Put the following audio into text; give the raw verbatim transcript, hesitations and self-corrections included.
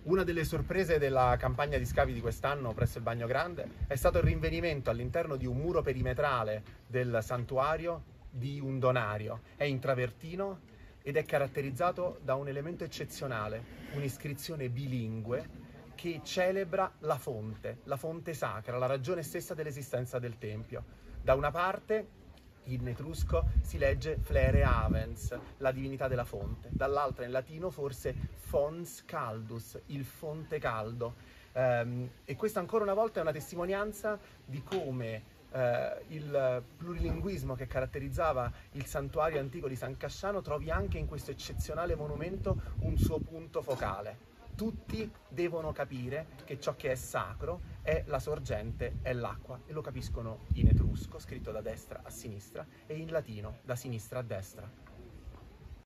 Una delle sorprese della campagna di scavi di quest'anno presso il Bagno Grande è stato il rinvenimento all'interno di un muro perimetrale del santuario di un donario. È in travertino ed è caratterizzato da un elemento eccezionale, un'iscrizione bilingue che celebra la fonte, la fonte sacra, la ragione stessa dell'esistenza del Tempio. Da una parte, in etrusco, si legge Flere Havens, la divinità della fonte, dall'altra in latino forse Fons Caldus, il fonte caldo. Um, e questa ancora una volta è una testimonianza di come uh, il plurilinguismo che caratterizzava il santuario antico di San Casciano trovi anche in questo eccezionale monumento un suo punto focale. Tutti devono capire che ciò che è sacro è la sorgente, è l'acqua, e lo capiscono in etrusco, scritto da destra a sinistra, e in latino, da sinistra a destra.